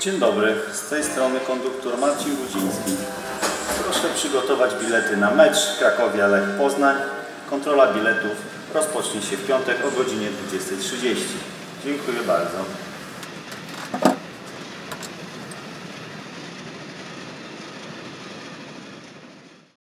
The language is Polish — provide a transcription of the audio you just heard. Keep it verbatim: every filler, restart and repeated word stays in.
Dzień dobry, z tej strony konduktor Marcin Rudziński. Proszę przygotować bilety na mecz Krakowia-Lech Poznań. Kontrola biletów rozpocznie się w piątek o godzinie dwudziestej trzydzieści. Dziękuję bardzo.